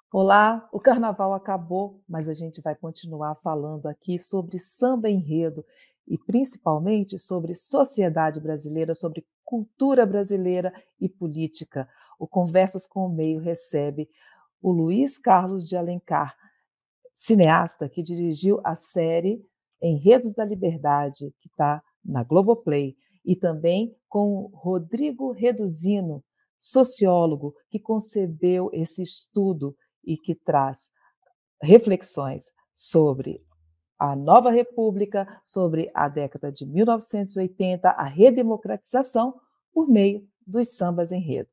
Olá, o carnaval acabou, mas a gente vai continuar falando aqui sobre samba enredo e principalmente sobre sociedade brasileira, sobre cultura brasileira e política. O Conversas com o Meio recebe o Luiz Carlos de Alencar, cineasta que dirigiu a série Enredos da Liberdade, que está na Globoplay, e também com Rodrigo Reduzino, sociólogo, que concebeu esse estudo e que traz reflexões sobre a nova república, sobre a década de 1980, a redemocratização por meio dos sambas enredo.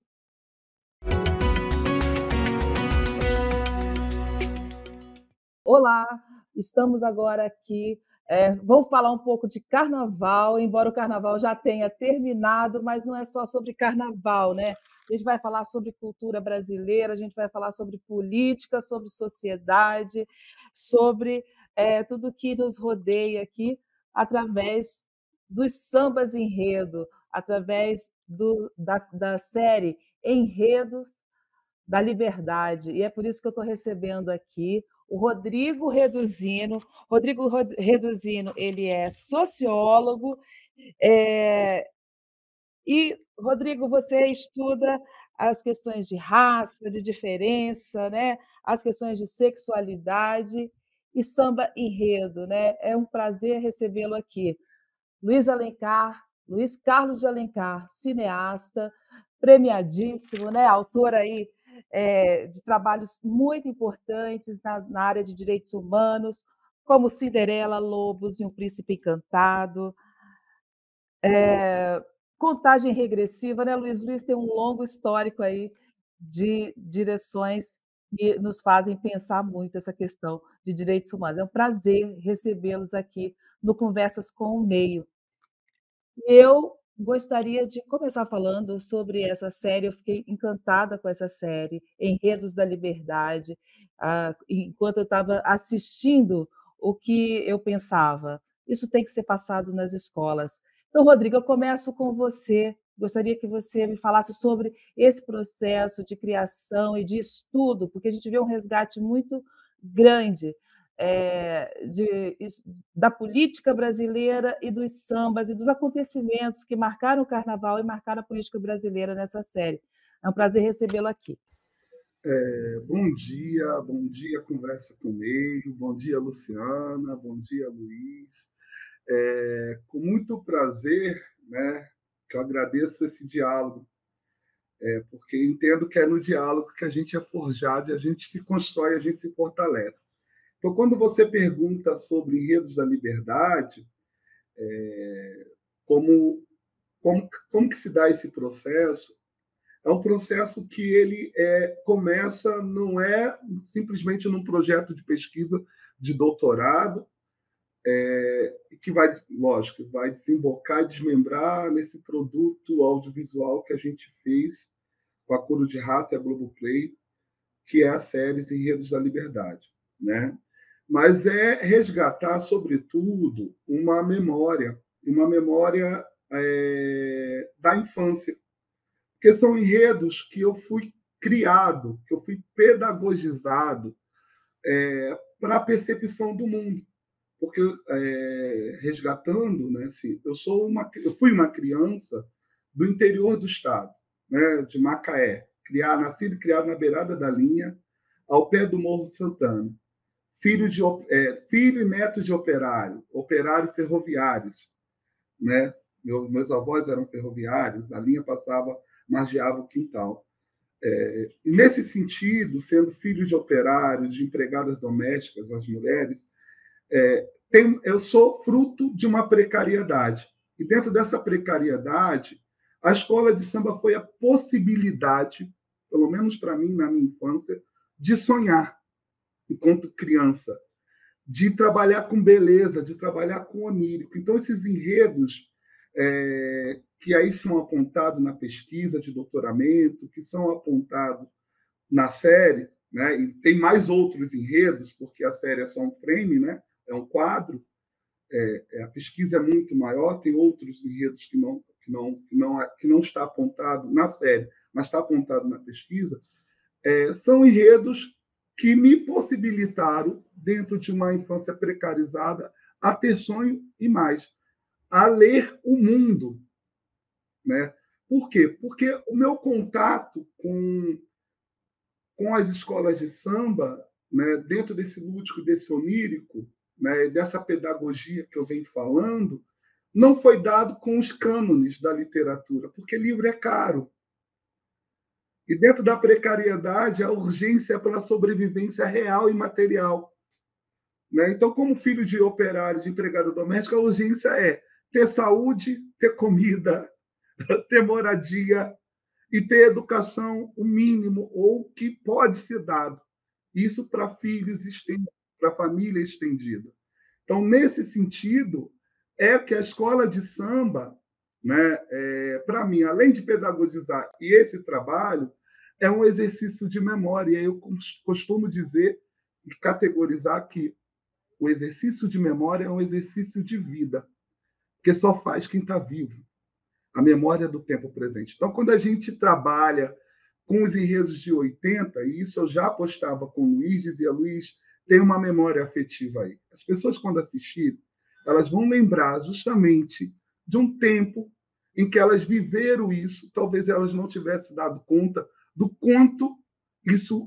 Olá, estamos agora aqui. Vamos falar um pouco de carnaval, embora o carnaval já tenha terminado, mas não é só sobre carnaval, né? A gente vai falar sobre cultura brasileira, a gente vai falar sobre política, sobre sociedade, sobre tudo que nos rodeia aqui, através dos sambas enredo, através da série Enredos da Liberdade. E é por isso que eu estou recebendo aqui o Rodrigo Reduzino. Reduzino, ele é sociólogo, é, e, Rodrigo, você estuda as questões de raça, de diferença, né? As questões de sexualidade e samba enredo. Né? É um prazer recebê-lo aqui. Luiz Alencar, Luiz Carlos de Alencar, cineasta, premiadíssimo, né? Autor aí de trabalhos muito importantes na área de direitos humanos, como Cinderela, Lobos e um Príncipe Encantado. Contagem regressiva, né, Luiz? Luiz tem um longo histórico aí de direções que nos fazem pensar muito essa questão de direitos humanos. É um prazer recebê-los aqui no Conversas com o Meio. Eu gostaria de começar falando sobre essa série. Eu fiquei encantada com essa série, Enredos da Liberdade. Enquanto eu estava assistindo, o que eu pensava? Isso tem que ser passado nas escolas. Então, Rodrigo, eu começo com você. Gostaria que você me falasse sobre esse processo de criação e de estudo, porque a gente vê um resgate muito grande da política brasileira e dos sambas e dos acontecimentos que marcaram o carnaval e marcaram a política brasileira nessa série. É um prazer recebê-lo aqui. Bom dia, Conversa com Meio, bom dia, Luciana, bom dia, Luiz. Com muito prazer, né, que eu agradeço esse diálogo, porque entendo que é no diálogo que a gente é forjado, a gente se constrói, a gente se fortalece. Então, quando você pergunta sobre enredos da liberdade, como, como que se dá esse processo, é um processo que ele começa, não é simplesmente num projeto de pesquisa de doutorado, que vai, lógico, vai desembocar e desmembrar nesse produto audiovisual que a gente fez com a Coro de Rato e a Globoplay, que é a série Enredos da Liberdade, né? Mas é resgatar, sobretudo, uma memória da infância, porque são enredos que eu fui criado, que eu fui pedagogizado para a percepção do mundo. Porque, resgatando, né, assim, eu fui uma criança do interior do estado, né, de Macaé, nascido e criado na beirada da linha, ao pé do Morro de Santana. Filho e neto de operário ferroviários, né? Meus avós eram ferroviários, a linha passava, margeava o quintal. E nesse sentido, sendo filho de operários, de empregadas domésticas, as mulheres, eu sou fruto de uma precariedade. E dentro dessa precariedade, a escola de samba foi a possibilidade, pelo menos para mim, na minha infância, de sonhar enquanto criança, de trabalhar com beleza, de trabalhar com onírico. Então, esses enredos que aí são apontados na pesquisa de doutoramento, que são apontados na série, né? E tem mais outros enredos, porque a série é só um frame, né? É um quadro. A pesquisa é muito maior, tem outros enredos que não está apontado na série, mas está apontado na pesquisa. São enredos que me possibilitaram, dentro de uma infância precarizada, a ter sonho e mais, a ler o mundo, né? Por quê? Porque o meu contato com as escolas de samba, né, dentro desse lúdico, desse onírico, né, dessa pedagogia que eu venho falando, não foi dado com os cânones da literatura, porque livro é caro. E dentro da precariedade, a urgência é pela sobrevivência real e material. Né? Então, como filho de operário, de empregada doméstica, a urgência é ter saúde, ter comida, ter moradia e ter educação, o mínimo, ou que pode ser dado. Isso para filhos estendidos, para família estendida. Então, nesse sentido, é que a escola de samba, né, para mim, além de pedagogizar e esse trabalho, é um exercício de memória. Eu costumo dizer, categorizar que o exercício de memória é um exercício de vida, porque só faz quem está vivo. A memória do tempo presente. Então, quando a gente trabalha com os enredos de 80, e isso eu já postava com o Luiz, dizia, Luiz, tem uma memória afetiva aí. As pessoas, quando assistirem, elas vão lembrar justamente de um tempo em que elas viveram isso, talvez elas não tivessem dado conta do quanto isso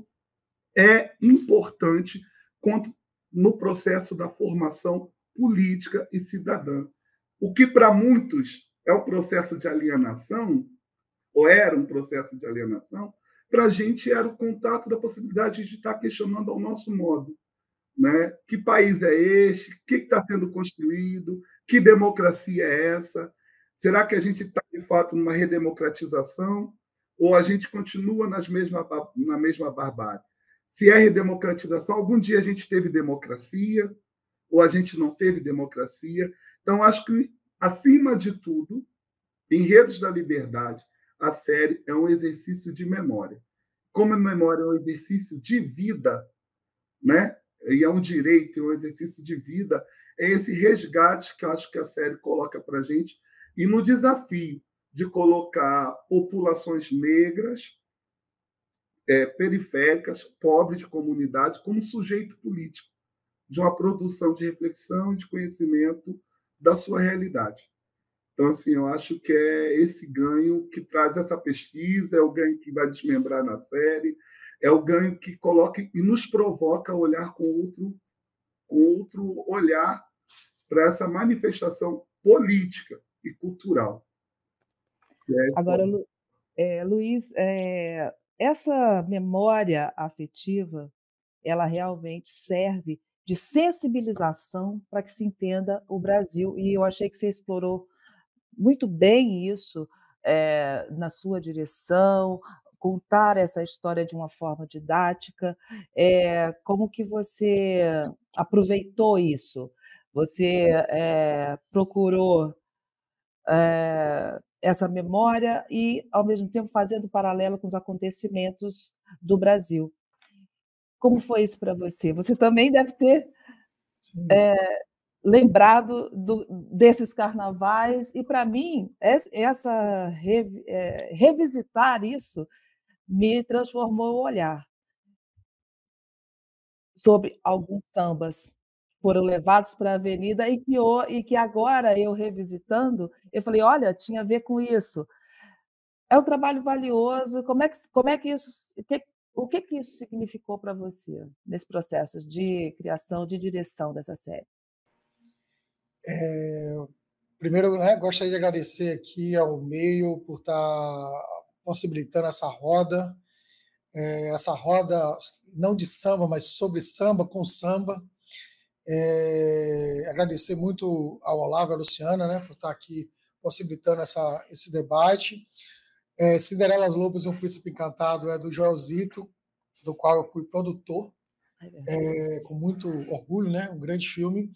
é importante quanto no processo da formação política e cidadã. O que para muitos é um processo de alienação, ou era um processo de alienação, para a gente era o contato da possibilidade de estar questionando ao nosso modo. Né? Que país é este? O que está sendo construído? Que democracia é essa? Será que a gente está, de fato, numa redemocratização? Ou a gente continua na mesma barbárie? Se é redemocratização, algum dia a gente teve democracia, ou a gente não teve democracia. Então, acho que, acima de tudo, Enredos da Liberdade, a série é um exercício de memória. Como a memória é um exercício de vida, né? E é um direito, é um exercício de vida, é esse resgate que eu acho que a série coloca para a gente, e no desafio de colocar populações negras, periféricas, pobres de comunidade, como sujeito político, de uma produção de reflexão e de conhecimento da sua realidade. Então, assim, eu acho que é esse ganho que traz essa pesquisa, é o ganho que vai desmembrar na série, é o ganho que coloca e nos provoca a olhar com outro olhar para essa manifestação política e cultural. Agora, Luiz, essa memória afetiva, ela realmente serve de sensibilização para que se entenda o Brasil, e eu achei que você explorou muito bem isso, na sua direção, contar essa história de uma forma didática. Como que você aproveitou isso? Você, procurou, essa memória e, ao mesmo tempo, fazendo paralelo com os acontecimentos do Brasil. Como foi isso para você? Você também deve ter Sim. lembrado desses carnavais, e para mim, revisitar isso me transformou o olhar sobre alguns sambas que foram levados para a avenida e que agora eu revisitando, eu falei: "Olha, tinha a ver com isso". É um trabalho valioso, como é que isso o que que isso significou para você, nesse processo de criação, de direção dessa série? Primeiro, né, gostaria de agradecer aqui ao meio por estar possibilitando essa roda não de samba, mas sobre samba, com samba. Agradecer muito ao Olavo e à Luciana, né, por estar aqui possibilitando esse debate. Cinderelas Lobos e um Príncipe Encantado é do Joelzito, do qual eu fui produtor, com muito orgulho, né, um grande filme.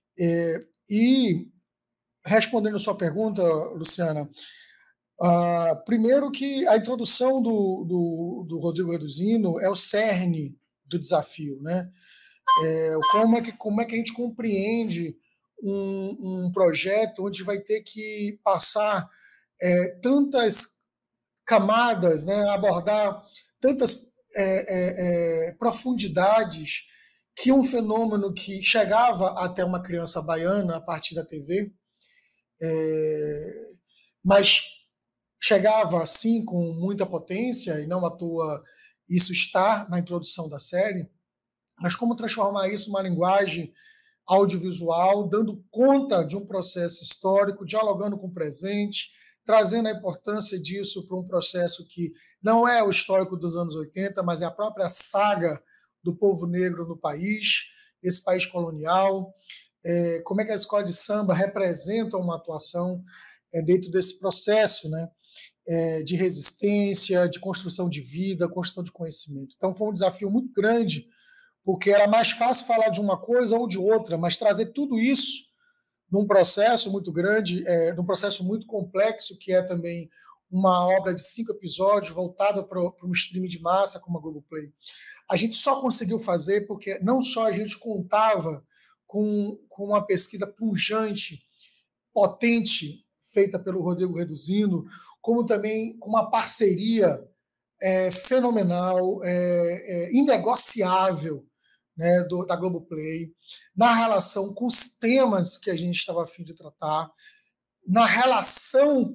E respondendo a sua pergunta, Luciana, primeiro que a introdução do Rodrigo Reduzino é o cerne do desafio, né? Como é que a gente compreende um projeto onde vai ter que passar tantas camadas, né? Abordar tantas profundidades que um fenômeno que chegava até uma criança baiana a partir da TV, mas chegava assim com muita potência, e não à toa isso está na introdução da série, mas como transformar isso numa linguagem audiovisual, dando conta de um processo histórico, dialogando com o presente, trazendo a importância disso para um processo que não é o histórico dos anos 80, mas é a própria saga do povo negro no país, esse país colonial, como é que a escola de samba representa uma atuação dentro desse processo, né, de resistência, de construção de vida, construção de conhecimento. Então foi um desafio muito grande, porque era mais fácil falar de uma coisa ou de outra, mas trazer tudo isso num processo muito grande, num processo muito complexo, que é também uma obra de 5 episódios voltada para um streaming de massa como a Globoplay. A gente só conseguiu fazer porque não só a gente contava com uma pesquisa pujante, potente, feita pelo Rodrigo Reduzindo, como também com uma parceria fenomenal, inegociável, né, da Globoplay, na relação com os temas que a gente estava a fim de tratar, na relação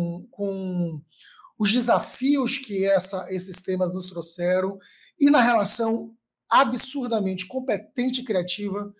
com os desafios que esses temas nos trouxeram e na relação absurdamente competente e criativa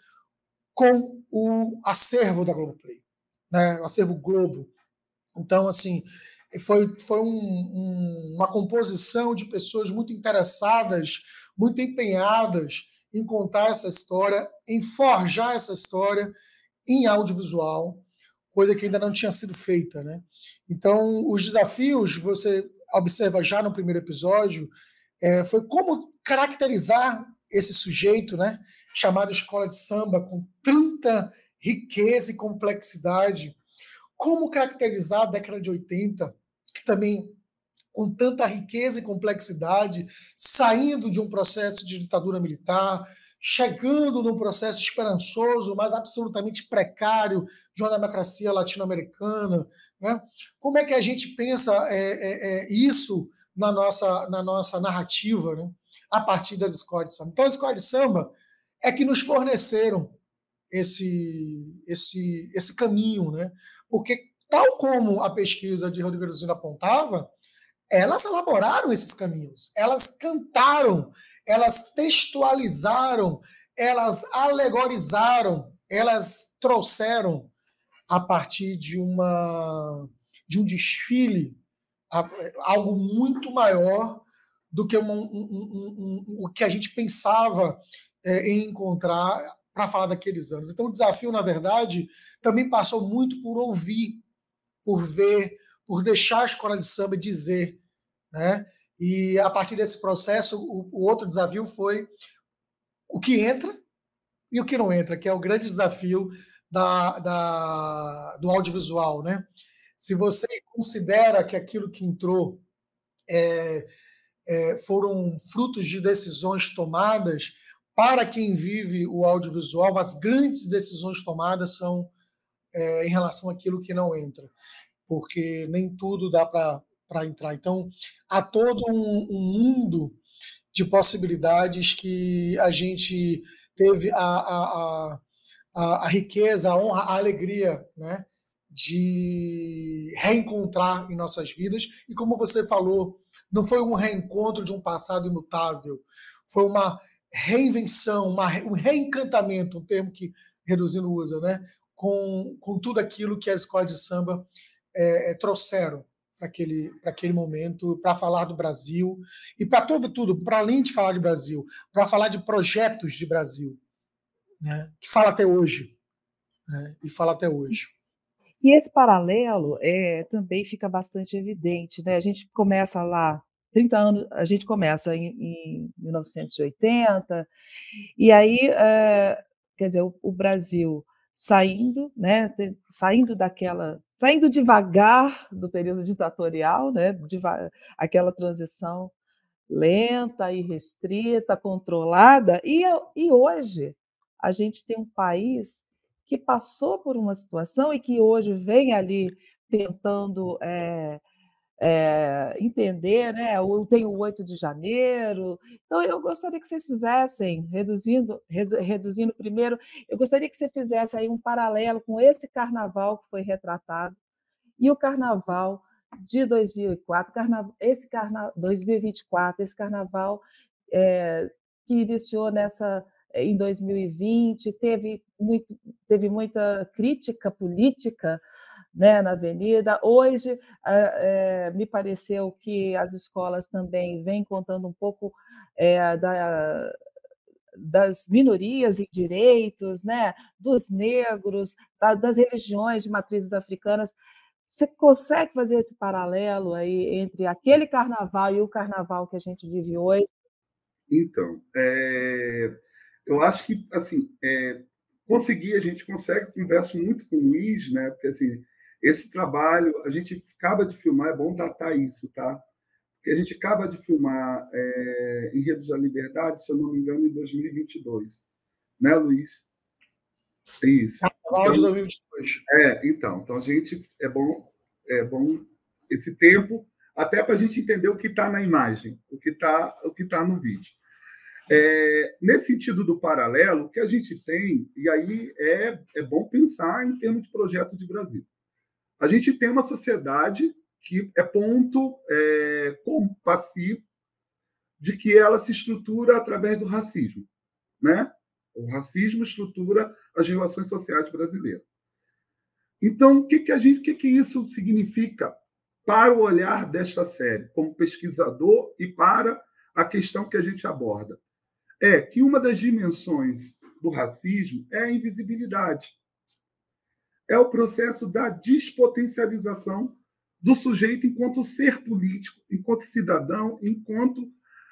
com o acervo da Globoplay, né, o acervo Globo. Então, assim, foi uma composição de pessoas muito interessadas, muito empenhadas em contar essa história, em forjar essa história em audiovisual, coisa que ainda não tinha sido feita, né? Então, os desafios, você observa já no primeiro episódio, foi como caracterizar esse sujeito, né, chamado Escola de Samba, com tanta riqueza e complexidade, como caracterizar a década de 80, que também, com tanta riqueza e complexidade, saindo de um processo de ditadura militar, chegando num processo esperançoso, mas absolutamente precário, de uma democracia latino-americana, né? Como é que a gente pensa isso na nossa narrativa, né? A partir das escolas de samba? Então, as escolas de samba é que nos forneceram esse caminho, né? Porque, tal como a pesquisa de Rodrigo Reduzindo apontava, elas elaboraram esses caminhos, elas cantaram, elas textualizaram, elas alegorizaram, elas trouxeram a partir de um desfile algo muito maior do que o que a gente pensava em encontrar para falar daqueles anos. Então, o desafio, na verdade, também passou muito por ouvir, por ver, por deixar a escola de samba dizer, né? E a partir desse processo, o outro desafio foi o que entra e o que não entra, que é o grande desafio do audiovisual, né? Se você considera que aquilo que entrou foram frutos de decisões tomadas, para quem vive o audiovisual, as grandes decisões tomadas são em relação àquilo que não entra, porque nem tudo dá para entrar. Então, há todo um mundo de possibilidades que a gente teve a riqueza, a honra, a alegria, né, de reencontrar em nossas vidas. E como você falou, não foi um reencontro de um passado imutável, foi uma reinvenção, um reencantamento, um termo que Reduzindo usa, né, com tudo aquilo que as escolas de samba trouxeram para aquele momento, para falar do Brasil e para tudo, para além de falar de Brasil, para falar de projetos de Brasil, né, que fala até hoje, né, e fala até hoje. E esse paralelo também fica bastante evidente, né? A gente começa lá, 30 anos, a gente começa em 1980, e aí, quer dizer, o Brasil saindo, né, saindo devagar do período ditatorial, né, aquela transição lenta e restrita, controlada, e hoje a gente tem um país que passou por uma situação e que hoje vem ali tentando entender, né? Tem o 8 de janeiro. Então, eu gostaria que vocês fizessem, reduzindo primeiro, eu gostaria que você fizesse aí um paralelo com esse carnaval que foi retratado e o carnaval de 2004, 2024, esse carnaval que iniciou em 2020, teve muita crítica política, né, na avenida. Hoje, me pareceu que as escolas também vêm contando um pouco das minorias em direitos, né, dos negros, das religiões de matrizes africanas. Você consegue fazer esse paralelo aí entre aquele carnaval e o carnaval que a gente vive hoje? Então, eu acho que assim, a gente consegue, converso muito com o Luiz, né? Porque assim, esse trabalho, a gente acaba de filmar, é bom datar isso, tá? Porque a gente acaba de filmar Enredos da Liberdade, se eu não me engano, em 2022, né, Luiz? Isso. Carnaval de 2022. Então a gente é bom esse tempo até para a gente entender o que está na imagem, o que tá no vídeo. Nesse sentido do paralelo, o que a gente tem, e aí é bom pensar em termos de projeto de Brasil. A gente tem uma sociedade que é ponto compassivo de que ela se estrutura através do racismo, né? O racismo estrutura as relações sociais brasileiras. Então, o que isso significa para o olhar desta série, como pesquisador e para a questão que a gente aborda? É que uma das dimensões do racismo é a invisibilidade. É o processo da despotencialização do sujeito enquanto ser político, enquanto cidadão, enquanto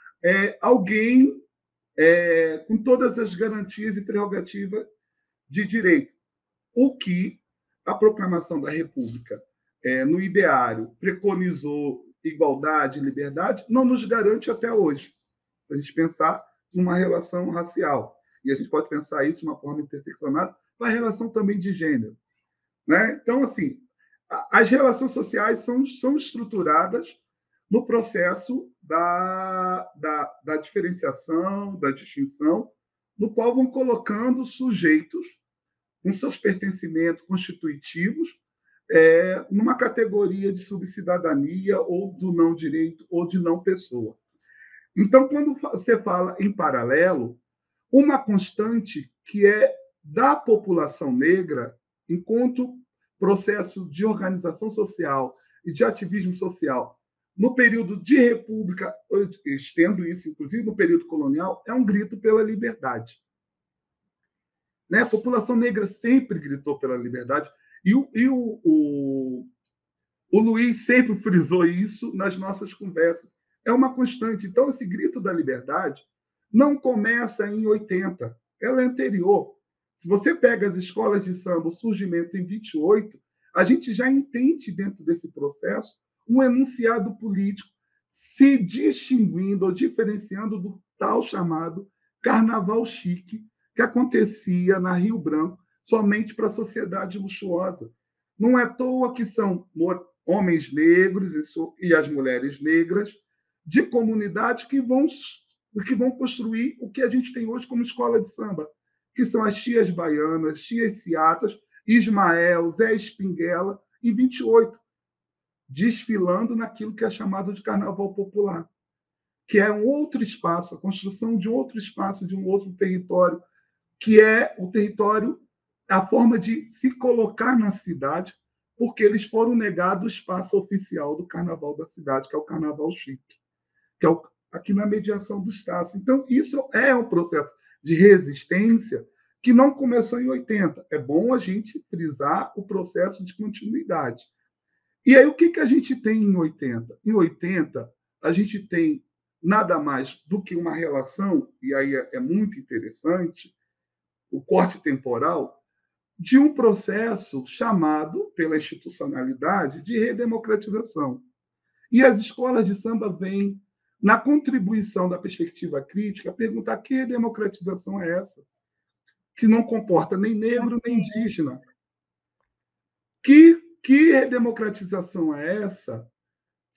alguém com todas as garantias e prerrogativas de direito. O que a proclamação da República, no ideário, preconizou igualdade e liberdade, não nos garante até hoje. Se a gente pensar numa relação racial, e a gente pode pensar isso de uma forma interseccionada, uma relação também de gênero. Né? Então, assim, as relações sociais são estruturadas no processo da diferenciação, da distinção, no qual vão colocando sujeitos com seus pertencimentos constitutivos numa categoria de subcidadania ou do não direito ou de não pessoa. Então, quando você fala em paralelo, uma constante que é da população negra, enquanto processo de organização social e de ativismo social, no período de república, eu estendo isso, inclusive, no período colonial, é um grito pela liberdade. Né? A população negra sempre gritou pela liberdade, e o Luiz sempre frisou isso nas nossas conversas. É uma constante. Então, esse grito da liberdade não começa em 80, ela é anterior. Se você pega as escolas de samba, o surgimento em 28, a gente já entende dentro desse processo um enunciado político se distinguindo ou diferenciando do tal chamado carnaval chique, que acontecia na Rio Branco somente para a sociedade luxuosa. Não é à toa que são homens negros e as mulheres negras de comunidade que vão construir o que a gente tem hoje como escola de samba, que são as tias baianas, tias ciatas, Ismael, Zé Espinguela e 28, desfilando naquilo que é chamado de carnaval popular, que é um outro espaço, a construção de outro espaço, de um outro território, que é o território, a forma de se colocar na cidade, porque eles foram negados o espaço oficial do carnaval da cidade, que é o carnaval chique, que é aqui na mediação do Estácio. Então, isso é um processo de resistência que não começou em 80. É bom a gente frisar o processo de continuidade. E aí, o que a gente tem em 80? Em 80, a gente tem nada mais do que uma relação, e aí é muito interessante, o corte temporal, de um processo chamado, pela institucionalidade, de redemocratização. E as escolas de samba vêm, na contribuição da perspectiva crítica, perguntar que redemocratização é essa, que não comporta nem negro nem indígena. Que redemocratização é essa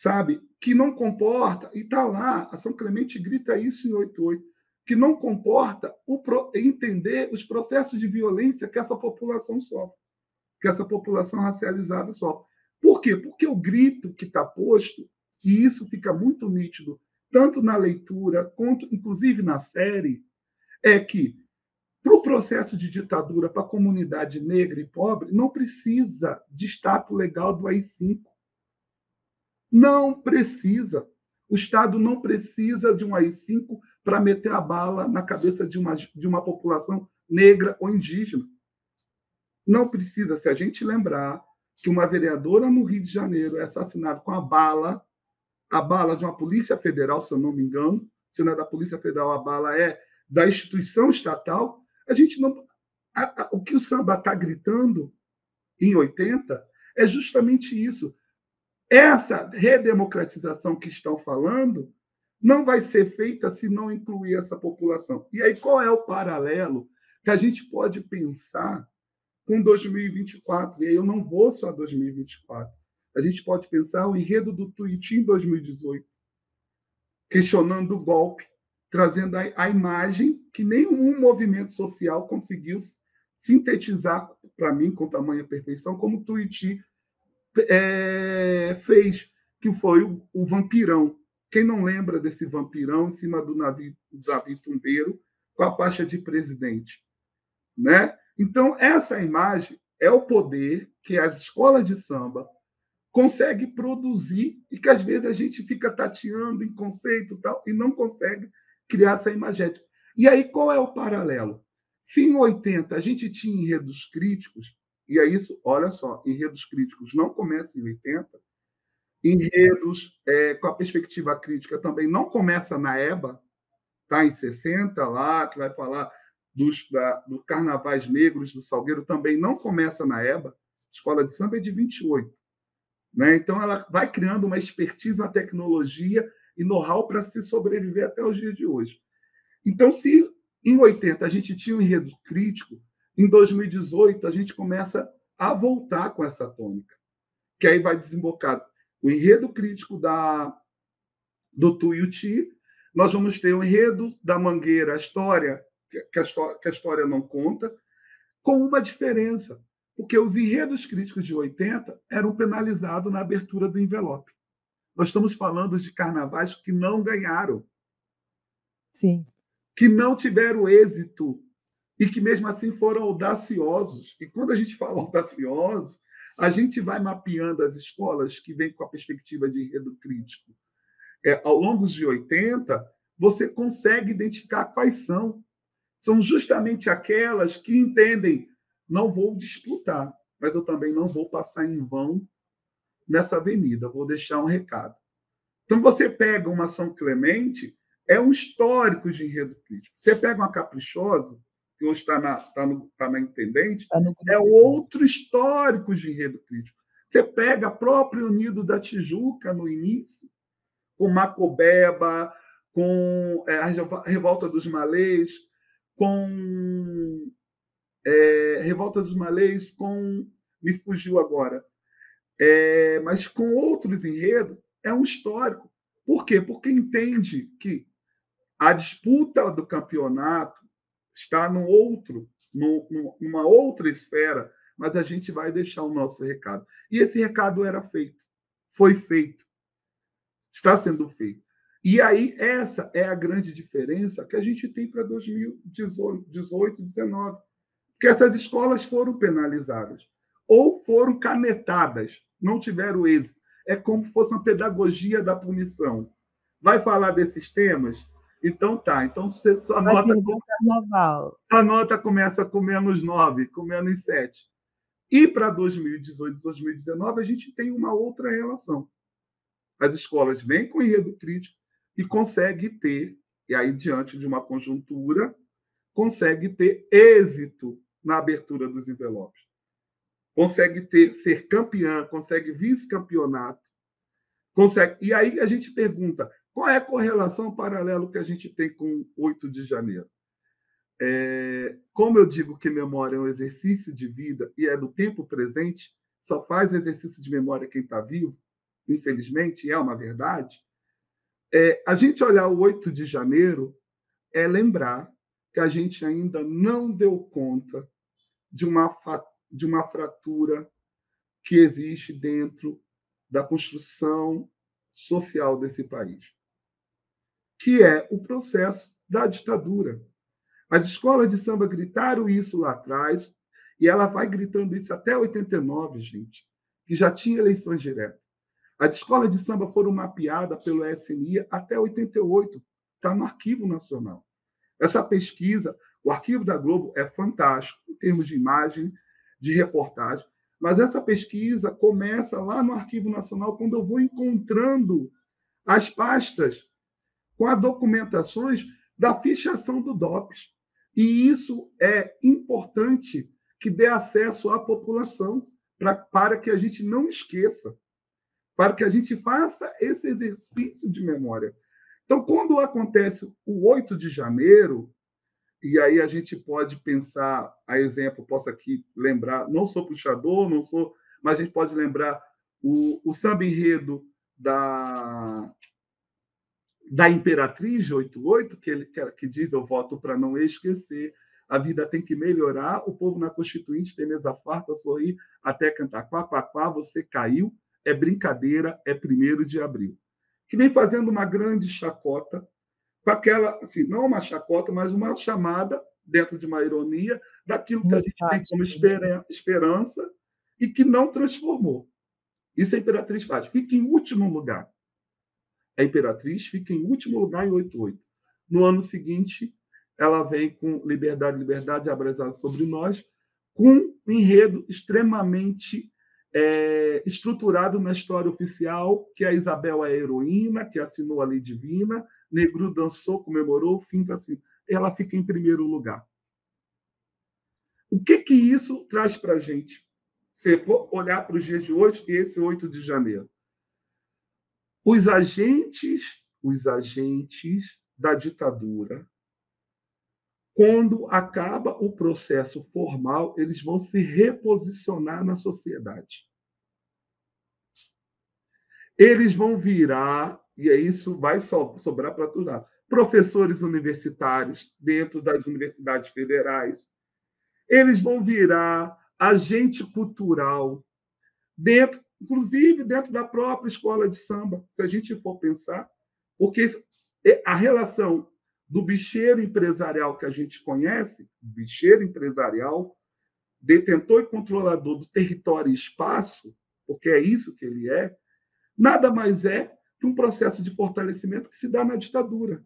sabe? Que não comporta, e está lá, a São Clemente grita isso em 88, que não comporta entender os processos de violência que essa população sofre, que essa população racializada sofre. Por quê? Porque o grito que está posto, e isso fica muito nítido, tanto na leitura, quanto inclusive na série, é que para o processo de ditadura, para a comunidade negra e pobre, não precisa de status legal do AI-5. Não precisa. O Estado não precisa de um AI-5 para meter a bala na cabeça de uma população negra ou indígena. Não precisa. Se a gente lembrar que uma vereadora no Rio de Janeiro é assassinada com a bala de uma Polícia Federal, se eu não me engano, se não é da Polícia Federal, a bala é da instituição estatal, a gente não. O que o samba está gritando em 80 é justamente isso. Essa redemocratização que estão falando não vai ser feita se não incluir essa população. E aí, qual é o paralelo que a gente pode pensar com 2024? E aí eu não vou só 2024. A gente pode pensar o enredo do Tuiuti em 2018, questionando o golpe, trazendo a imagem que nenhum movimento social conseguiu sintetizar, para mim, com tamanha perfeição, como o Tuiuti fez, que foi o vampirão. Quem não lembra desse vampirão em cima do navio Tumbeiro com a faixa de presidente? Né? Então, essa imagem é o poder que as escolas de samba conseguem produzir e que, às vezes, a gente fica tateando em conceito e tal, e não consegue criar essa imagética. E aí, qual é o paralelo? Se em 80 a gente tinha enredos críticos, e é isso, olha só, enredos críticos não começam em 80, enredos com a perspectiva crítica também não começa na EBA, tá? Em 60 lá, que vai falar dos carnavais negros do Salgueiro, também não começa na EBA, Escola de Samba é de 28. Né? Então, ela vai criando uma expertise na tecnologia e know-how para se sobreviver até os dias de hoje. Então, se em 80 a gente tinha um enredo crítico, em 2018 a gente começa a voltar com essa tônica, que aí vai desembocar o enredo crítico do Tuiuti, nós vamos ter o enredo da Mangueira, a história que a história não conta, com uma diferença, porque os enredos críticos de 80 eram penalizados na abertura do envelope. Nós estamos falando de carnavais que não ganharam. Sim. Que não tiveram êxito e que, mesmo assim, foram audaciosos. E quando a gente fala audaciosos, a gente vai mapeando as escolas que vêm com a perspectiva de enredo crítico. Ao longo de 80, você consegue identificar quais são. São justamente aquelas que entendem, não vou disputar, mas eu também não vou passar em vão nessa avenida, vou deixar um recado. Então, você pega uma São Clemente, é um histórico de enredo crítico. Você pega uma Caprichosa, que hoje está na Intendente, é outro histórico de enredo crítico. Você pega a própria Unido da Tijuca, no início, com Macobeba, com a Revolta dos Malês, com Revolta dos Malês, com... Me fugiu agora. Mas com outros enredos, é um histórico. Por quê? Porque entende que a disputa do campeonato está numa outra esfera, mas a gente vai deixar o nosso recado. E esse recado era feito, foi feito, está sendo feito. E aí, essa é a grande diferença que a gente tem para 2018, 2019, porque essas escolas foram penalizadas ou foram canetadas, não tiveram êxito. É como se fosse uma pedagogia da punição. Vai falar desses temas? Então tá. Então sua nota começa com -9, com -7. E para 2018, 2019, a gente tem uma outra relação. As escolas vêm com enredo crítico e conseguem ter, e aí diante de uma conjuntura, consegue ter êxito na abertura dos envelopes. Consegue ser campeã, consegue vice-campeonato, consegue. E aí a gente pergunta, qual é a correlação paralelo que a gente tem com 8 de janeiro? Como eu digo que memória é um exercício de vida e é do tempo presente, só faz exercício de memória quem está vivo, infelizmente, é uma verdade, a gente olhar o 8 de janeiro é lembrar que a gente ainda não deu conta de uma fratura que existe dentro da construção social desse país, que é o processo da ditadura. As escolas de samba gritaram isso lá atrás, e ela vai gritando isso até 89, gente, que já tinha eleições diretas. As escolas de samba foram mapeadas pelo SNI até 88, está no Arquivo Nacional. Essa pesquisa, o Arquivo da Globo é fantástico em termos de imagem, de reportagem, mas essa pesquisa começa lá no Arquivo Nacional, quando eu vou encontrando as pastas com as documentações da fichação do DOPS. E isso é importante que dê acesso à população, para que a gente não esqueça, para que a gente faça esse exercício de memória. Então, quando acontece o 8 de janeiro, e aí a gente pode pensar, a exemplo, posso aqui lembrar, não sou puxador, não sou, mas a gente pode lembrar o samba enredo da Imperatriz de 88, que diz: eu voto para não esquecer, a vida tem que melhorar, o povo na Constituinte tem mesa farta, sorrir até cantar quá, quá, quá, você caiu, é brincadeira, é 1º de abril. Que vem fazendo uma grande chacota, com aquela, assim, não uma chacota, mas uma chamada, dentro de uma ironia, daquilo que a gente tem como esperança e que não transformou. Isso a Imperatriz faz. Fica em último lugar. A Imperatriz fica em último lugar em 88. No ano seguinte, ela vem com Liberdade, Liberdade, abrasada sobre nós, com um enredo extremamente estruturado na história oficial, que a Isabel é a heroína, que assinou a lei divina, Negru dançou, comemorou, o fim assim. Ela fica em 1º lugar. O que isso traz para a gente? Se for olhar para os dias de hoje, e esse 8 de janeiro. Os agentes da ditadura, quando acaba o processo formal, eles vão se reposicionar na sociedade. Eles vão virar, e isso vai sobrar para tudo lá, professores universitários dentro das universidades federais. Eles vão virar agente cultural, inclusive dentro da própria escola de samba, se a gente for pensar, porque a relação do bicheiro empresarial que a gente conhece, bicheiro empresarial, detentor e controlador do território e espaço, porque é isso que ele é, nada mais é que um processo de fortalecimento que se dá na ditadura.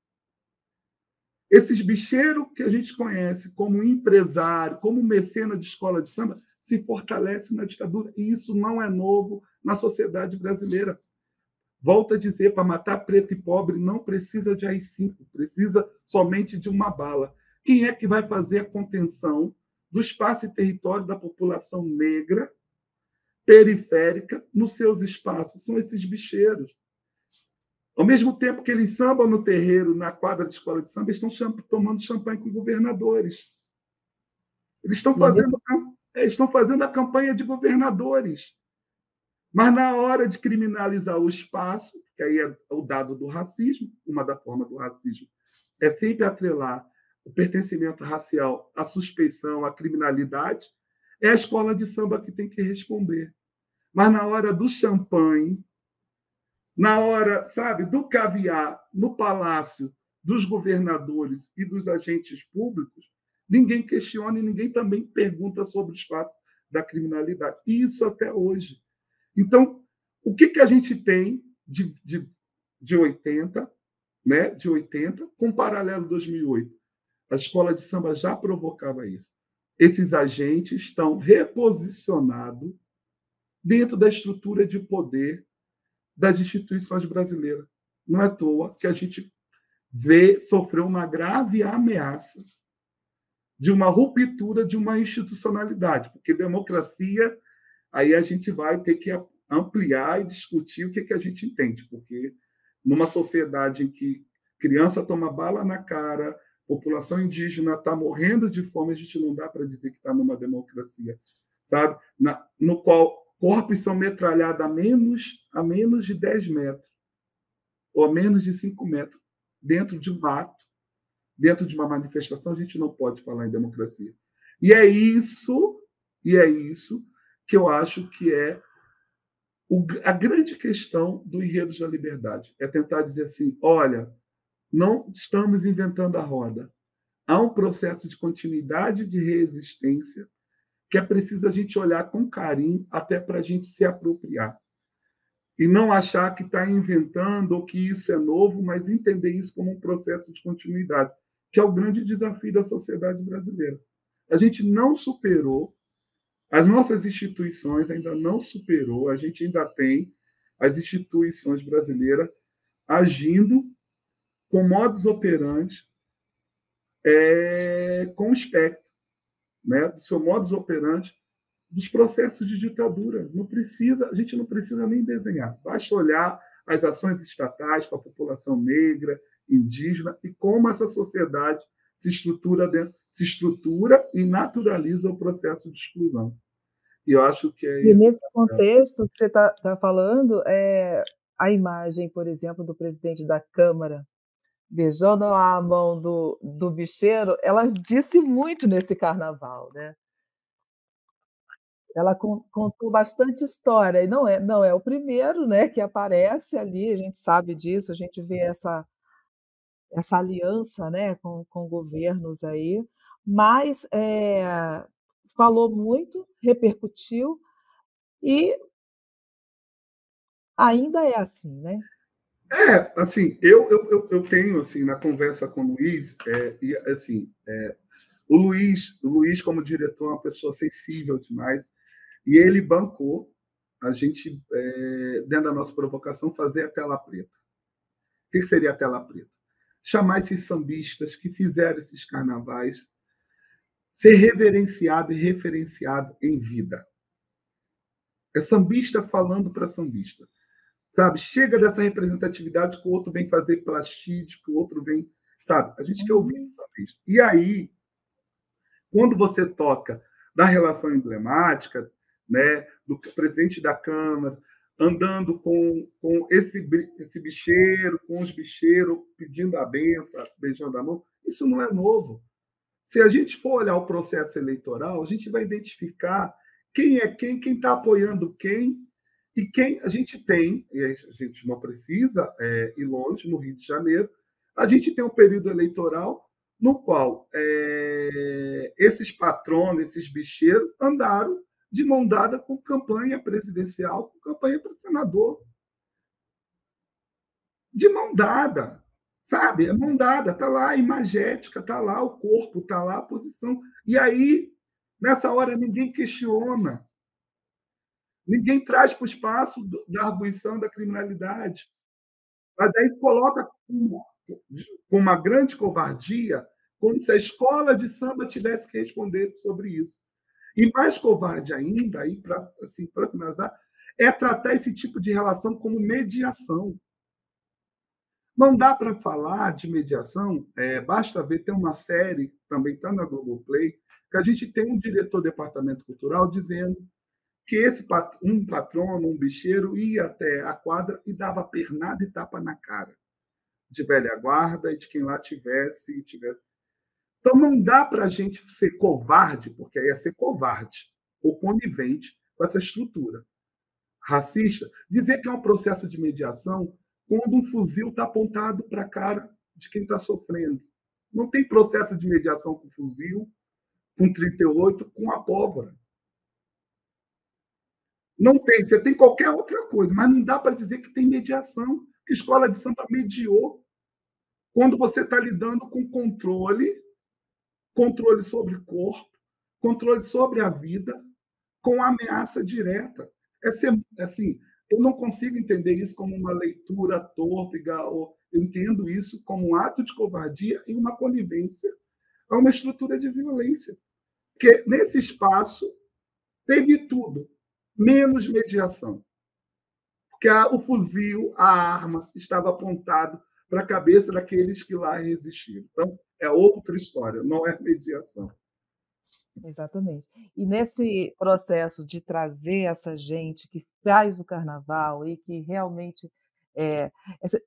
Esses bicheiros que a gente conhece como empresário, como mecena de escola de samba, se fortalece na ditadura. E isso não é novo na sociedade brasileira. Volto a dizer, para matar preto e pobre não precisa de AI-5, precisa somente de uma bala. Quem é que vai fazer a contenção do espaço e território da população negra, periférica, nos seus espaços? São esses bicheiros. Ao mesmo tempo que eles sambam no terreiro, na quadra de escola de samba, eles estão tomando champanhe com governadores. Eles estão fazendo a campanha de governadores. Mas, na hora de criminalizar o espaço, que aí é o dado do racismo, uma da forma do racismo é sempre atrelar o pertencimento racial à suspeição, à criminalidade, é a escola de samba que tem que responder. Mas, na hora do champanhe, na hora, sabe, do caviar no palácio dos governadores e dos agentes públicos, ninguém questiona e ninguém também pergunta sobre o espaço da criminalidade. E isso até hoje. Então, o que a gente tem de 80, né, de 80, com paralelo 2008? A escola de samba já provocava isso. Esses agentes estão reposicionados dentro da estrutura de poder das instituições brasileiras. Não é à toa que a gente sofreu uma grave ameaça de uma ruptura de uma institucionalidade, porque democracia, aí a gente vai ter que ampliar e discutir o que a gente entende, porque numa sociedade em que criança toma bala na cara, população indígena está morrendo de fome, a gente não dá para dizer que está numa democracia, sabe? No qual corpos são metralhados a menos de 10 metros, ou a menos de 5 metros, dentro de um ato, dentro de uma manifestação. A gente não pode falar em democracia. E é isso que eu acho que é a grande questão do Enredos da Liberdade. É tentar dizer assim, olha, não estamos inventando a roda. Há um processo de continuidade de resistência que é preciso a gente olhar com carinho até para a gente se apropriar. E não achar que está inventando ou que isso é novo, mas entender isso como um processo de continuidade, que é o grande desafio da sociedade brasileira. A gente não superou, as nossas instituições ainda não superou, a gente ainda tem as instituições brasileiras agindo com modus operandi, com o espectro, né, do seu modus operandi dos processos de ditadura. A gente não precisa nem desenhar, basta olhar as ações estatais para a população negra, indígena, e como essa sociedade se estrutura e naturaliza o processo de exclusão. E eu acho que é E isso. nesse contexto que você está falando, a imagem, por exemplo, do presidente da Câmara beijando a mão do bicheiro, ela disse muito nesse carnaval, né? Ela contou bastante história, e não é o primeiro, né, que aparece ali, a gente sabe disso, a gente vê essa aliança, né, com governos aí, mas, falou muito, repercutiu, e ainda é assim, né? Assim, eu tenho, assim, na conversa com o Luiz, e, assim, o Luiz, como diretor, é uma pessoa sensível demais, e ele bancou a gente, dentro da nossa provocação, fazer a tela preta. O que seria a tela preta? Chamar esses sambistas que fizeram esses carnavais ser reverenciado e referenciado em vida. É sambista falando para sambista. Sabe? Chega dessa representatividade que o outro vem fazer plastídeo, que o outro vem... Sabe? A gente quer ouvir esse sambista. E aí, quando você toca da relação emblemática, né, do presidente da Câmara, andando com esse bicheiro, com os bicheiros, pedindo a benção, beijando a mão, isso não é novo. Se a gente for olhar o processo eleitoral, a gente vai identificar quem é quem está apoiando quem, e quem a gente tem, e a gente não precisa ir longe, no Rio de Janeiro, a gente tem um período eleitoral no qual esses patronos, esses bicheiros, andaram de mão dada com campanha presidencial, com campanha para senador. De mão dada, sabe? É mão dada, está lá a imagética, está lá o corpo, está lá a posição. E aí, nessa hora, ninguém questiona. Ninguém traz para o espaço da arguição da criminalidade. Mas aí coloca com uma grande covardia, como se a escola de samba tivesse que responder sobre isso. E mais covarde ainda, para finalizar, é tratar esse tipo de relação como mediação. Não dá para falar de mediação, basta ver, tem uma série, também está na Globoplay, que a gente tem um diretor do departamento cultural dizendo que um patrono, um bicheiro, ia até a quadra e dava pernada e tapa na cara de velha guarda e de quem lá tivesse. Então, não dá para a gente ser covarde, porque aí é ser covarde, ou conivente com essa estrutura racista, dizer que é um processo de mediação quando um fuzil está apontado para a cara de quem está sofrendo. Não tem processo de mediação com fuzil, com 38, com abóbora. Não tem. Você tem qualquer outra coisa, mas não dá para dizer que tem mediação, que escola de samba mediou quando você está lidando com controle sobre o corpo, controle sobre a vida, com ameaça direta. Assim, eu não consigo entender isso como uma leitura torpe, eu entendo isso como um ato de covardia e uma conivência a uma estrutura de violência. Porque nesse espaço teve tudo, menos mediação. Porque o fuzil, a arma, estava apontado para a cabeça daqueles que lá resistiram. Então, é outra história, não é mediação. Exatamente. E nesse processo de trazer essa gente que faz o carnaval e que realmente, eh, essa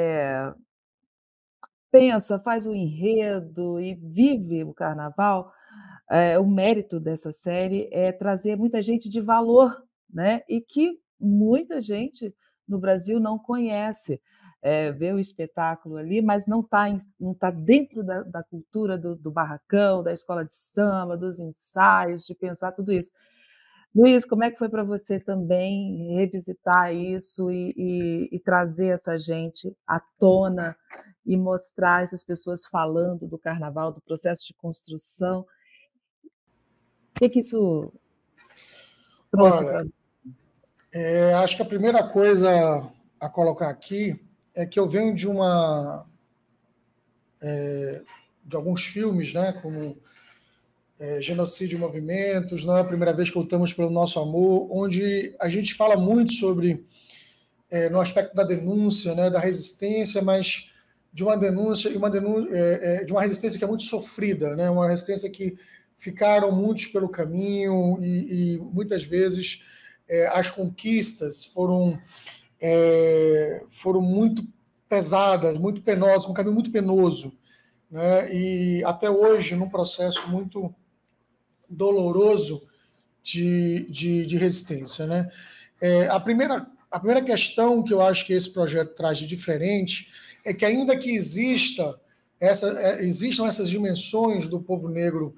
pensa, faz o enredo e vive o carnaval, o mérito dessa série é trazer muita gente de valor, né, e que muita gente no Brasil não conhece. Vê o espetáculo ali, mas não tá dentro da cultura do barracão, da escola de samba, dos ensaios, de pensar tudo isso. Luiz, como é que foi para você também revisitar isso e trazer essa gente à tona e mostrar essas pessoas falando do carnaval, do processo de construção? O que que isso trouxe Olha, para acho que a primeira coisa a colocar aqui é que eu venho de alguns filmes, né, como Genocídio e Movimentos, não é a primeira vez que lutamos pelo nosso amor, onde a gente fala muito sobre, no aspecto da denúncia, né, da resistência, mas de uma denúncia e de uma resistência que é muito sofrida, né, uma resistência que ficaram muitos pelo caminho e muitas vezes as conquistas foram muito pesadas, muito penosas, um caminho muito penoso, né, e até hoje num processo muito doloroso de resistência, né? A primeira questão que eu acho que esse projeto traz de diferente é que, ainda que existam essas dimensões do povo negro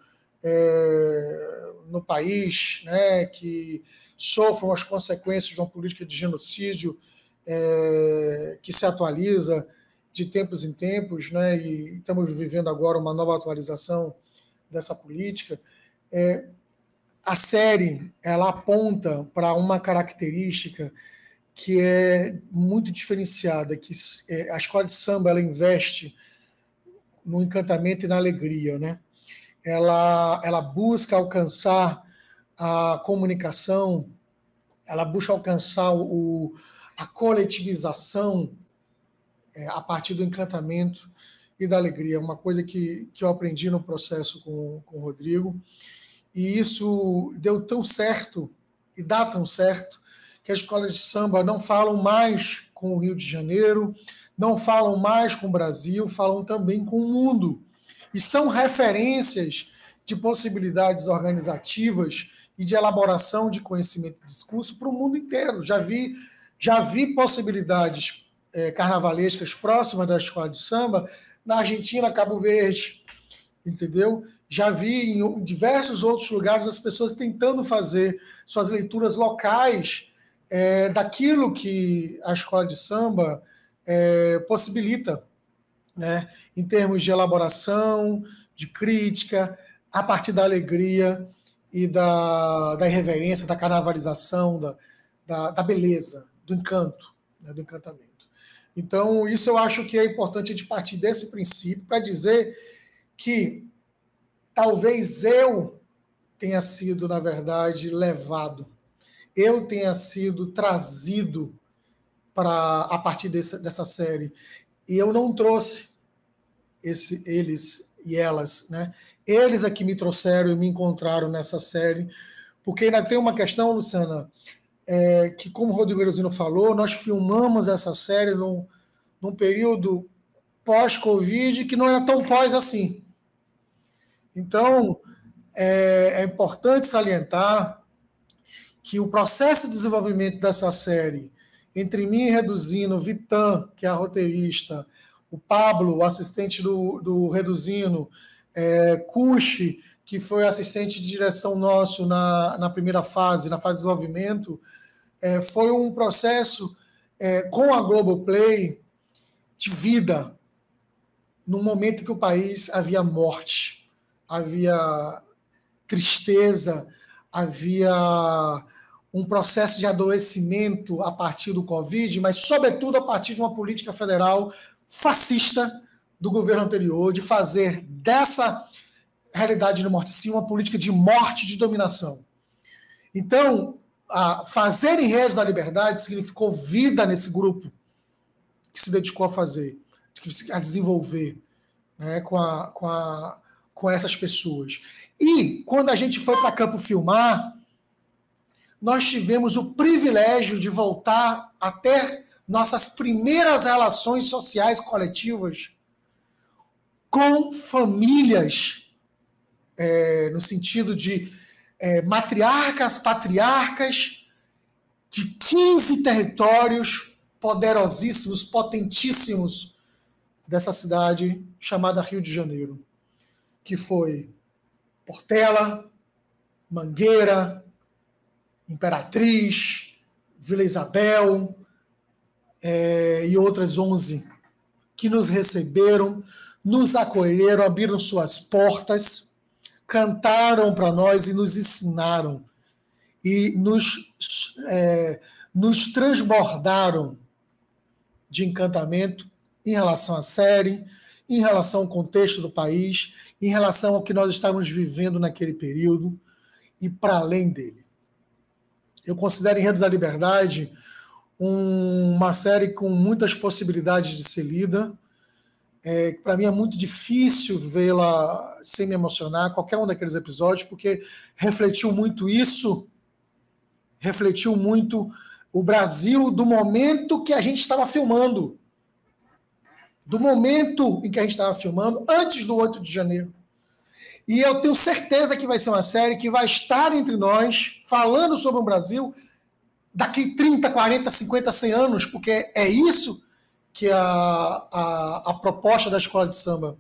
no país, né, que sofram as consequências de uma política de genocídio que se atualiza de tempos em tempos, né, e estamos vivendo agora uma nova atualização dessa política. A série ela aponta para uma característica que é muito diferenciada, que a escola de samba ela investe no encantamento e na alegria, né? Ela busca alcançar a comunicação, ela busca alcançar a coletivização a partir do encantamento e da alegria. Uma coisa que eu aprendi no processo com o Rodrigo, e isso deu tão certo e dá tão certo que as escolas de samba não falam mais com o Rio de Janeiro, não falam mais com o Brasil, falam também com o mundo. E são referências de possibilidades organizativas e de elaboração de conhecimento e discurso para o mundo inteiro. Já vi possibilidades carnavalescas próximas da escola de samba na Argentina, Cabo Verde, entendeu? Já vi em diversos outros lugares as pessoas tentando fazer suas leituras locais daquilo que a escola de samba possibilita, né? Em termos de elaboração, de crítica, a partir da alegria e da irreverência, da carnavalização, da beleza, do encanto, né? Do encantamento. Então, isso eu acho que é importante a gente partir desse princípio para dizer que talvez eu tenha sido, na verdade, levado, eu tenha sido trazido a partir dessa série. E eu não trouxe eles e elas, né? Eles é que me trouxeram e me encontraram nessa série, porque ainda tem uma questão, Luciana, que, como o Rodrigo Erosino falou, nós filmamos essa série num período pós-Covid que não é tão pós assim. Então, é importante salientar que o processo de desenvolvimento dessa série, entre mim e Reduzino, Vitan, que é a roteirista, o Pablo, o assistente do Reduzino, Cuxi, que foi assistente de direção nosso na primeira fase, na fase de desenvolvimento, foi um processo com a Globoplay de vida, num momento em que o país havia morte, havia tristeza, havia um processo de adoecimento a partir do Covid, mas, sobretudo, a partir de uma política federal fascista do governo anterior, de fazer dessa realidade de morte, sim, uma política de morte de dominação. Então, fazer Enredos da Liberdade significou vida nesse grupo que se dedicou a fazer, a desenvolver, né, com com essas pessoas. E, quando a gente foi para Campo filmar, nós tivemos o privilégio de voltar a ter nossas primeiras relações sociais coletivas com famílias, no sentido de matriarcas, patriarcas, de 15 territórios poderosíssimos, potentíssimos dessa cidade chamada Rio de Janeiro, que foi Portela, Mangueira, Imperatriz, Vila Isabel e outras 11 que nos receberam, nos acolheram, abriram suas portas, cantaram para nós e nos ensinaram e nos transbordaram de encantamento em relação à série, em relação ao contexto do país, em relação ao que nós estávamos vivendo naquele período e para além dele. Eu considero Enredos da Liberdade uma série com muitas possibilidades de ser lida. Para mim é muito difícil vê-la sem me emocionar, qualquer um daqueles episódios, porque refletiu muito isso, refletiu muito o Brasil do momento que a gente estava filmando, do momento em que a gente estava filmando, antes do 8 de janeiro. E eu tenho certeza que vai ser uma série que vai estar entre nós, falando sobre o Brasil, daqui 30, 40, 50, 100 anos, porque é isso que a proposta da escola de samba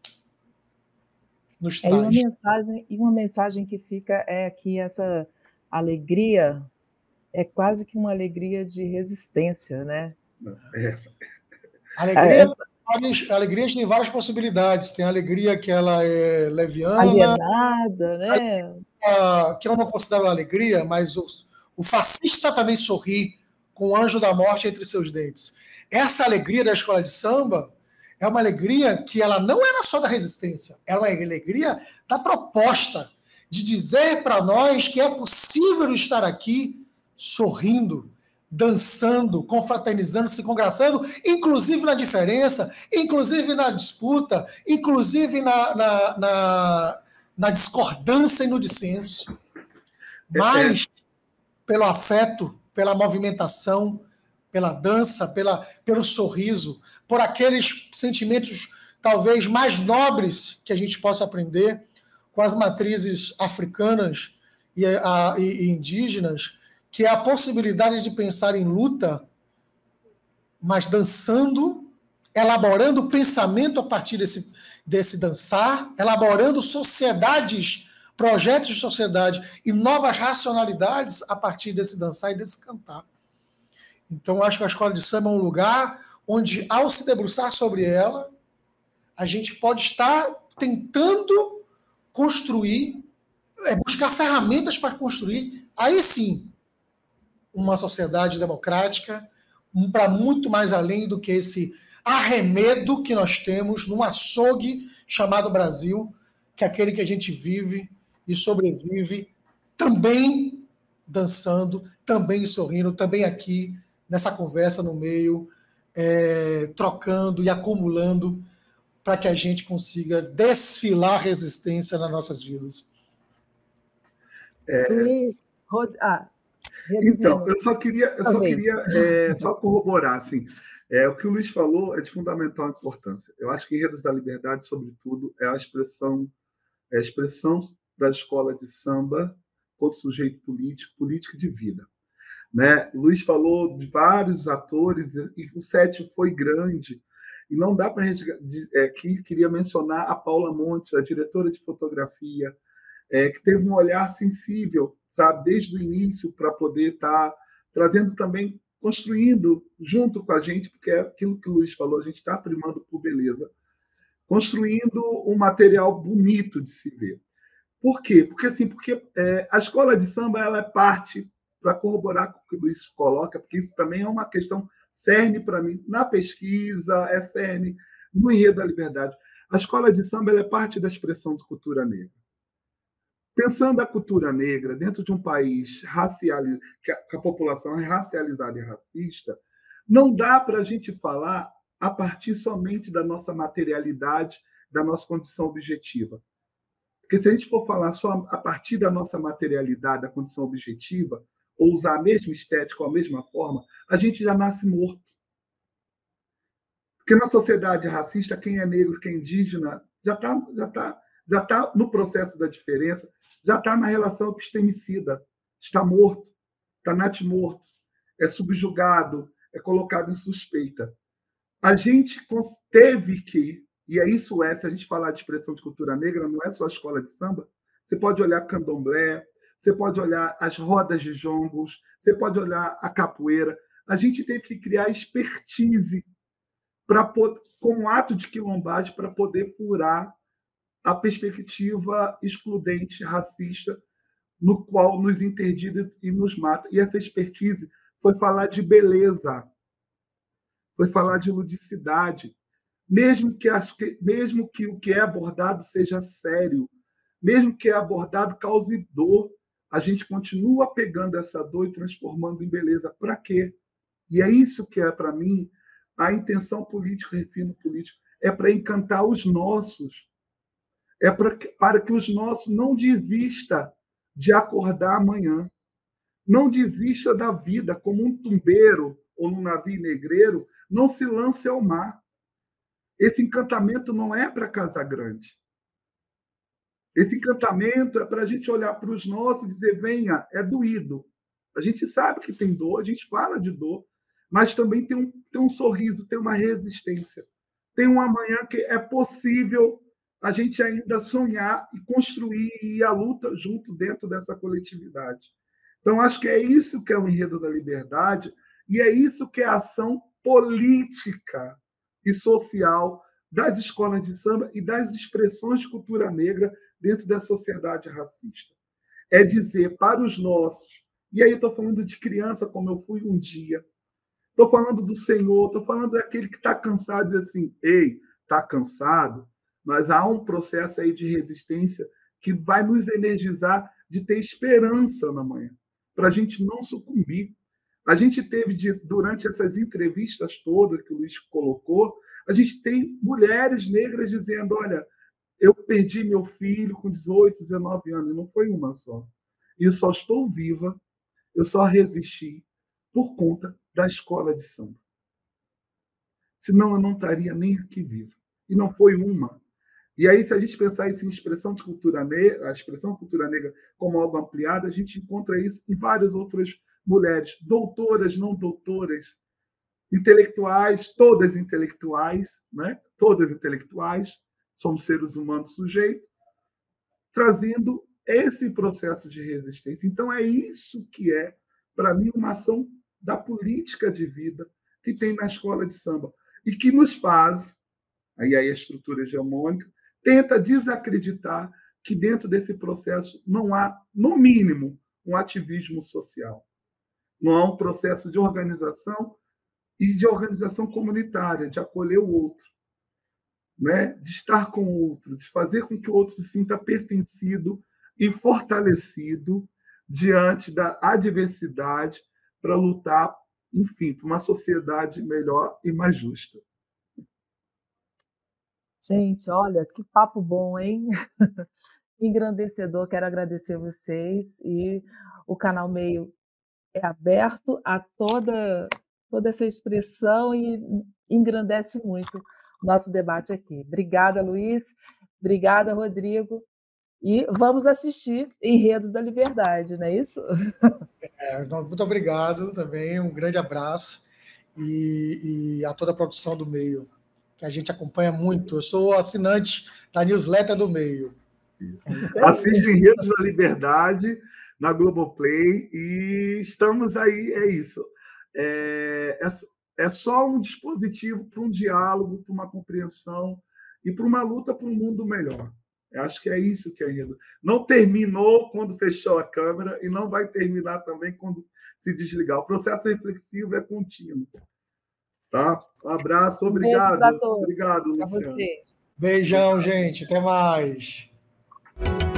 nos traz. E uma mensagem que fica é que essa alegria é quase que uma alegria de resistência, né? Alegria tem várias possibilidades. Tem a alegria que ela é leviana, alienada, né? Que eu não considero alegria, mas o fascista também sorri com o anjo da morte entre seus dentes. Essa alegria da escola de samba é uma alegria que ela não era só da resistência, é uma alegria da proposta, de dizer para nós que é possível estar aqui sorrindo, dançando, confraternizando, se congraçando, inclusive na diferença, inclusive na disputa, inclusive na discordância e no dissenso. Mas pelo afeto, pela movimentação, pela dança, pelo sorriso, por aqueles sentimentos talvez mais nobres que a gente possa aprender com as matrizes africanas e indígenas, que é a possibilidade de pensar em luta, mas dançando, elaborando pensamento a partir desse dançar, elaborando sociedades, projetos de sociedade e novas racionalidades a partir desse dançar e desse cantar. Então, acho que a escola de samba é um lugar onde, ao se debruçar sobre ela, a gente pode estar tentando construir, buscar ferramentas para construir, aí sim, uma sociedade democrática, para muito mais além do que esse arremedo que nós temos num açougue chamado Brasil, que é aquele que a gente vive e sobrevive também dançando, também sorrindo, também aqui nessa conversa no meio, trocando e acumulando para que a gente consiga desfilar resistência nas nossas vidas. Luiz, então, eu só queria corroborar, assim, o que o Luiz falou é de fundamental importância. Eu acho que Enredos da Liberdade, sobretudo, é a expressão da escola de samba contra o sujeito político de vida. Né? O Luiz falou de vários atores, e o set foi grande, e não dá para a gente... Aqui queria mencionar a Paula Montes, a diretora de fotografia, que teve um olhar sensível, sabe, desde o início, para poder estar trazendo também, construindo junto com a gente, porque é aquilo que o Luiz falou, a gente está primando por beleza, construindo um material bonito de se ver. Por quê? Porque a escola de samba ela é parte, para corroborar com o que o Luiz coloca, porque isso também é uma questão cerne para mim, na pesquisa, é cerne no Enredo da Liberdade. A escola de samba ela é parte da expressão de cultura negra. Pensando a cultura negra dentro de um país que a população é racializada e racista, não dá para a gente falar a partir somente da nossa materialidade, da nossa condição objetiva. Porque se a gente for falar só a partir da nossa materialidade, da condição objetiva, ou usar a mesma estética ou a mesma forma, a gente já nasce morto. Porque na sociedade racista, quem é negro, quem é indígena, já tá no processo da diferença, já está na relação epistemicida, está morto, está natimorto, é subjugado, é colocado em suspeita. A gente teve que, e é isso se a gente falar de expressão de cultura negra, não é só a escola de samba, você pode olhar candomblé, você pode olhar as rodas de jongos, você pode olhar a capoeira. A gente teve que criar expertise como ato de quilombagem para poder furar a perspectiva excludente, racista, no qual nos interdita e nos mata. E essa expertise foi falar de beleza, foi falar de ludicidade, mesmo que o que é abordado seja sério, mesmo que é abordado cause dor, a gente continua pegando essa dor e transformando em beleza. Para quê? E é isso que é, para mim, a intenção política, o refino político, é para encantar os nossos, é para que os nossos não desista de acordar amanhã, não desista da vida como um tumbeiro ou num navio negreiro, não se lance ao mar. Esse encantamento não é para Casa Grande. Esse encantamento é para a gente olhar para os nossos e dizer, venha, é doído. A gente sabe que tem dor, a gente fala de dor, mas também tem um sorriso, tem uma resistência. Tem um amanhã que é possível a gente ainda sonhar e construir e ir à luta junto dentro dessa coletividade. Então, acho que é isso que é o enredo da liberdade e é isso que é a ação política e social das escolas de samba e das expressões de cultura negra dentro da sociedade racista. É dizer para os nossos, e aí estou falando de criança como eu fui um dia, estou falando do Senhor, estou falando daquele que está cansado, diz assim, ei, está cansado, mas há um processo aí de resistência que vai nos energizar de ter esperança na manhã, para a gente não sucumbir. A gente teve, durante essas entrevistas todas que o Luiz colocou, a gente tem mulheres negras dizendo, olha, eu perdi meu filho com 18, 19 anos, não foi uma só. E eu só estou viva, eu só resisti por conta da escola de samba. Senão eu não estaria nem aqui viva. E não foi uma. E aí, se a gente pensar isso em expressão de cultura negra, a expressão cultura negra como algo ampliado, a gente encontra isso em várias outras mulheres, doutoras, não doutoras, intelectuais, todas intelectuais, né? Todas intelectuais, somos seres humanos sujeitos, trazendo esse processo de resistência. Então, é isso que é, para mim, uma ação da política de vida que tem na escola de samba e que nos faz, aí a estrutura hegemônica, tenta desacreditar que dentro desse processo não há, no mínimo, um ativismo social. Não há um processo de organização e de organização comunitária, de acolher o outro, né? De estar com o outro, de fazer com que o outro se sinta pertencido e fortalecido diante da adversidade para lutar, enfim, por uma sociedade melhor e mais justa. Gente, olha, que papo bom, hein? Engrandecedor, quero agradecer vocês e o canal Meio é aberto a toda essa expressão e engrandece muito o nosso debate aqui. Obrigada, Luiz. Obrigada, Rodrigo. E vamos assistir Enredos da Liberdade, não é isso? Muito obrigado também, um grande abraço e a toda a produção do Meio, que a gente acompanha muito. Eu sou assinante da newsletter do Meio. Assiste Enredos da Liberdade na Globoplay e estamos aí, é isso. É só um dispositivo para um diálogo, para uma compreensão e para uma luta para um mundo melhor. Eu acho que é isso que é Enredo. Não terminou quando fechou a câmera e não vai terminar também quando se desligar. O processo reflexivo é contínuo. Tá? Um abraço, obrigado. Obrigado, Luciano. Beijão, gente. Até mais.